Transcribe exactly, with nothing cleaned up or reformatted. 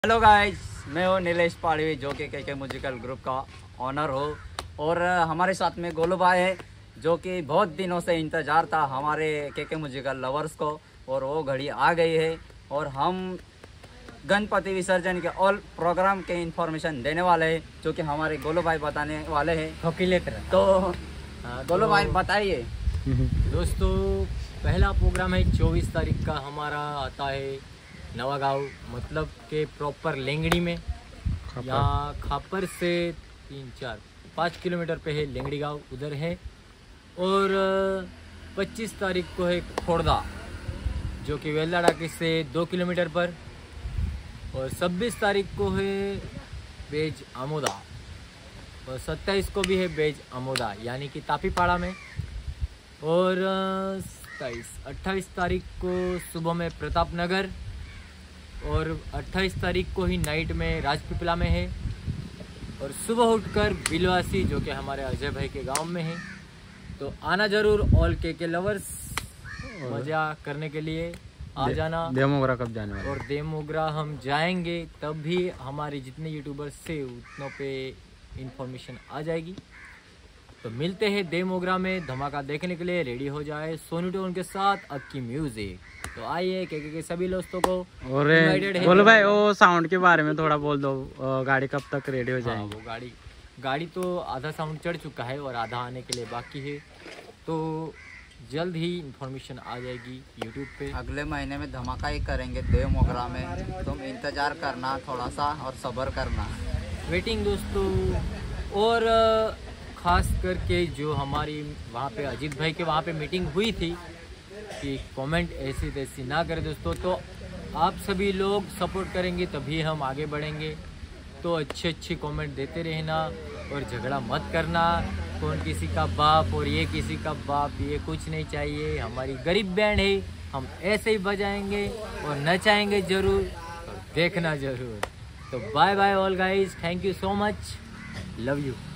Hello guys, मैं हूँ नीलेश पाड़वी जो कि के के म्यूजिकल ग्रुप का ऑनर हो। और हमारे साथ में गोलू भाई है जो कि बहुत दिनों से इंतज़ार था हमारे के के म्यूजिकल लवर्स को, और वो घड़ी आ गई है। और हम गणपति विसर्जन के ऑल प्रोग्राम के इंफॉर्मेशन देने वाले हैं जो कि हमारे गोलू भाई बताने वाले हैं। तो गोलू भाई बताइए। दोस्तों, पहला प्रोग्राम है चौबीस तारीख का, हमारा आता है नवागांव, मतलब के प्रॉपर लेंगड़ी में। यहाँ खापर से तीन चार पाँच किलोमीटर पे है लेंगड़ी गांव, उधर है। और पच्चीस तारीख को है खोड़दा जो कि वेल्ला डाकी से दो किलोमीटर पर। और छब्बीस तारीख को है बेज आमोदा, और सत्ताईस को भी है बेज आमोदा यानी कि तापीपाड़ा में। और सत्ताईस अट्ठाईस तारीख को सुबह में प्रताप नगर, और अट्ठाईस तारीख को ही नाइट में राजपीपला में है। और सुबह उठकर बिलवासी जो कि हमारे अजय भाई के गांव में है। तो आना जरूर, ऑल के के लवर्स, मजा करने के लिए आ जाना। देवमोगरा कब जाने वाले? और देवमोगरा हम जाएंगे तब भी हमारे जितने यूट्यूबर्स से उतनों पे इंफॉर्मेशन आ जाएगी। तो मिलते हैं देवमोगरा में, धमाका देखने के लिए रेडी हो जाए सोनू टोन के साथ अक्की म्यूजिक। तो आइए के, के, के सभी दोस्तों को। और बोलो भाई, वो साउंड के बारे में थोड़ा बोल दो, गाड़ी कब तक रेडी हो जाएगी? हाँ, वो गाड़ी गाड़ी तो आधा साउंड चढ़ चुका है और आधा आने के लिए बाकी है। तो जल्द ही इंफॉर्मेशन आ जाएगी यूट्यूब पे। अगले महीने में धमाका ही करेंगे देवमोगरा में, तुम इंतज़ार करना थोड़ा सा और सब्र करना। वेटिंग दोस्तों। और ख़ास करके जो हमारी वहाँ पे अजीत भाई के वहाँ पे मीटिंग हुई थी कि कमेंट ऐसी तैसी ना करें दोस्तों, तो आप सभी लोग सपोर्ट करेंगे तभी हम आगे बढ़ेंगे। तो अच्छे अच्छे कमेंट देते रहना और झगड़ा मत करना। कौन किसी का बाप और ये किसी का बाप, ये कुछ नहीं चाहिए। हमारी गरीब बैंड है, हम ऐसे ही बजाएंगे और नचाएंगे ज़रूर, और देखना ज़रूर। तो bye bye all guys, thank you so much, love you.